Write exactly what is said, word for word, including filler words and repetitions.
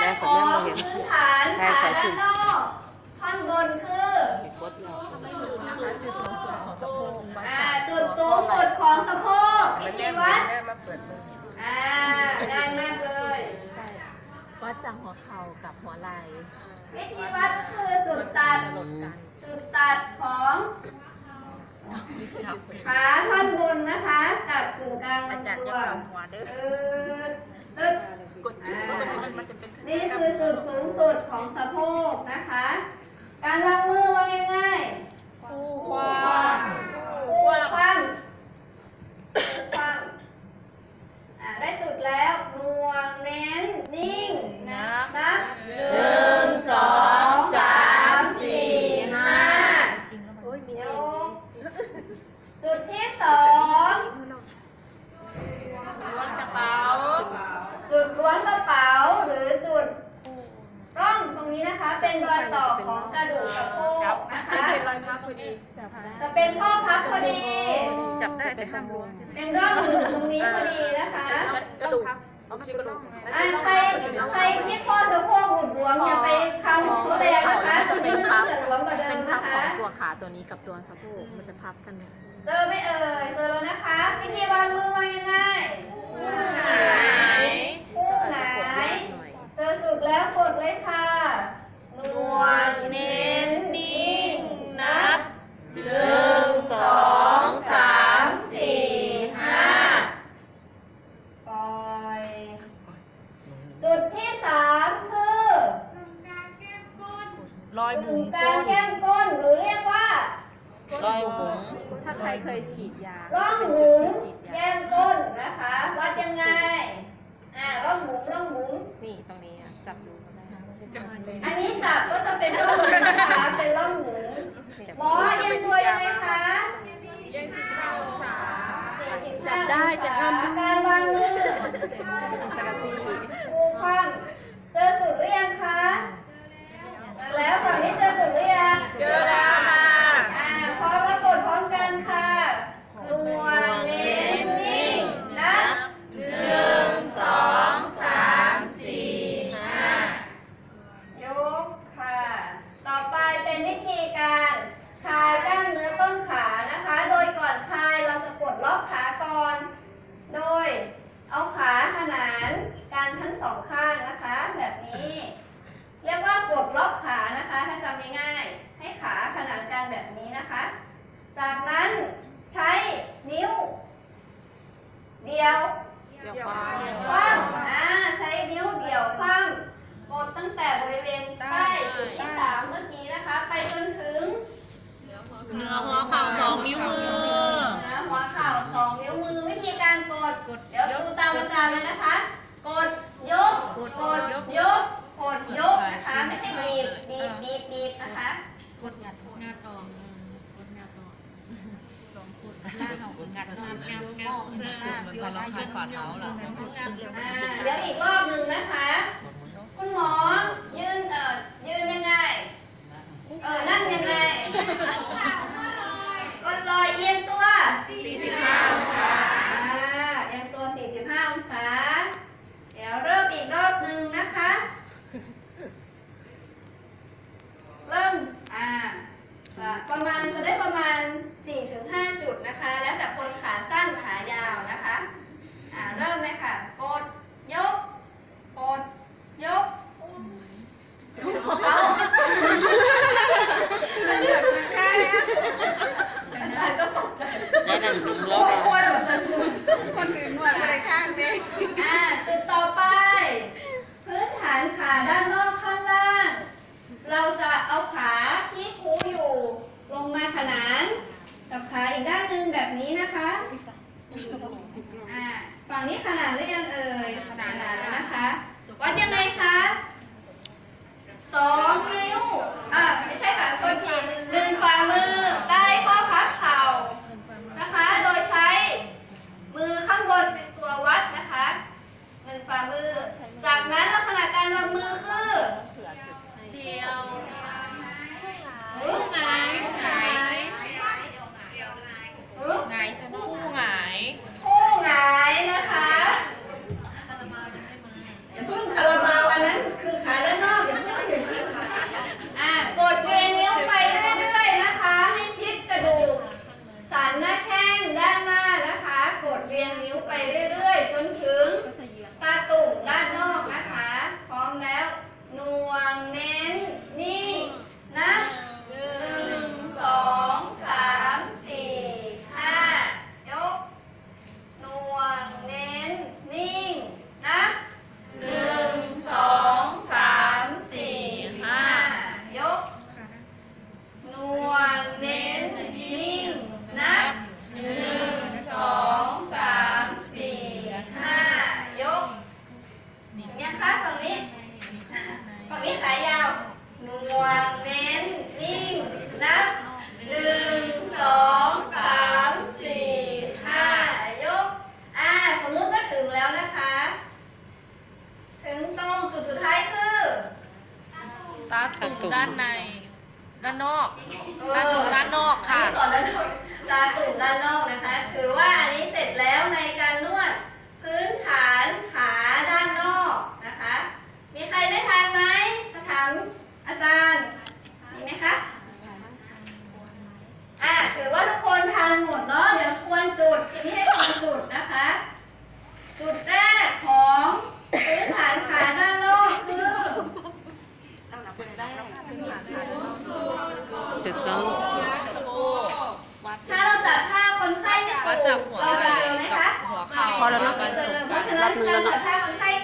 ของพื้นฐานขาด้านนอกท่อนบนคือจุดสูงสุดของสะโพกจุดสูงสุดของสะโพกวิธีวัดอ่าง่ายมากเลยวัดจากหัวเข่ากับหัวไหล่วิธีวัดก็คือจุดตัดจุดตัดของขาท่อนบนนะคะกับกึ่งกลางลำตัวตึ๊ดนี่คือจุดสูงสุดของสะโพกนะคะการวางมือวางง่ายๆคู่คว้างคู่คว้างคว้างได้จุดแล้วหน่วงเน้นนิ่งนับนับหนึ่งสองสามสี่ห้าจุดที่สองล้วงกระเป๋าจุดล้วงกระเป๋าหรือจุดร่องตรงนี้นะคะเป็นรอยต่อของกระดูกสะโพกนะคะเป็นรอยพับพอดีจะเป็นข้อพับพอดีจับได้แต่ห้ามล้วงใช่ไหมเป็นร่องอยู่ตรงนี้พอดีนะคะกระดูกเอาที่กระดูกใครใครที่ข้อสะโพกหุดหลวมอย่าไปคำของเขาแรงนะคะจะเป็นพับจะหลวมกว่าเดิมนะคะของตัวขาตัวนี้กับตัวสะโพกมันจะพับกันเจอไม่เอ่ยเจอแล้วนะคะวิธีวางมือวางยังไงคู่หงายเจอจุดแล้วกดเลยค่ะหน่วงเน้นนิ่งนับหนึ่งสองสามสี่ห้าปล่อยจุดที่สามคือกึ่งกลางแก้มก้นรอยบุ๋มกลางแก้มก้นหรือเรียกว่ารอยบุ๋มถ้าใครเคยฉีดยาร่องบุ๋มแก้มก้นนะคะวัดยังไงอ่าร่องบุ๋มร่องบุ๋มนี่ตรงนี้จับดูก็ได้อันนี้จับก็จะเป็นร่องบุ๋มนะคะเป็นร่องบุ๋มหมอเอียงตัวยังไงคะเอียงสี่สิบห้าองศาจับได้แต่ห้ามการวางมือคู่คว่ำเจอจุดหรือยังคะแล้วฝั่งนี้เจอจุดหรือยังเจอแล้วค่ะอ่าพร้อมแล้วกดพร้อมกันค่ะหน่วงเน้นนิ่งนับหนึ่งสองสามสี่ห้ายกค่ะต่อไปเป็นวิธีการคลายกล้ามเนื้อต้นขานะคะโดยก่อนคลายเราจะกดล็อกขาก่อนโดยเอาขาขนานกันทั้งสองข้างนะคะแบบนี้เรียกว่ากดล็อกขานะคะถ้าจำง่ายๆให้ขาขนานกันแบบนี้นะคะจากนั้นใช้นิ้วเดียวคว่ำอ่าใช้นิ้วเดียวคว่ำกดตั้งแต่บริเวณใต้จุดที่สามเมื่อกี้นะคะไปจนถึงเหนือหัวเข่าสองนิ้วมือเหนือหัวเข่าสองนิ้วมือวิธีการกดเดี๋ยวดูตามอาจารย์เลยนะคะกดยกกดยกกดยกนะคะไม่ใช่บีบบีบบีบบีบนะคะกดงัดงาตองกดงาตองลองกดหน้าเขากดงัดงัดงัดงัดเหมือนตอนเราขายฝ่าเท้าล่ะเดี๋ยวอีกรอบหนึ่งนะคะคุณหมอยืนเอ่อยืนยังไงเออนั่งยังไงกดลอยเอียงตัวสี่สิบห้าองศาเอียงตัวสี่สิบห้าองศาเดี๋ยวเริ่มอีกรอบหนึ่งนะคะเริ่มอ่าประมาณจะได้ประมาณ สี่ถึงห้า จุดนะคะแล้วแต่คนขาสั้นขายาวนะคะอ่าเริ่มเลยค่ะกดยกกดตาตุ่มด้านใน ด้านนอก ตาตุ่มด้านนอกค่ะสอนด้านนอกตาตุ่มด้านนอกนะคะ ถือว่าอันนี้เสร็จแล้วในการนวดพื้นฐานขาด้านนอกนะคะ มีใครไม่ทันไหมจะถามอาจารย์ มีไหมคะ อ่ะถือว่าทุกคนทันหมดเนาะ เดี๋ยวทวนจุด ทีนี้ให้ทวนจุดนะคะ จุดแรกของพื้นฐานขาด้านนอกคือจุดแรกพื้นฐานขาด้านนอกจุดสองถ้าเราจับท่าคนไข้ไม่ถูกวัดจากหัวเราไหล่จะเจอไหมกัคะบหัวเข่าพอแล้วเนาะเจอเพราะฉะนั้นการจับท่าคนไข้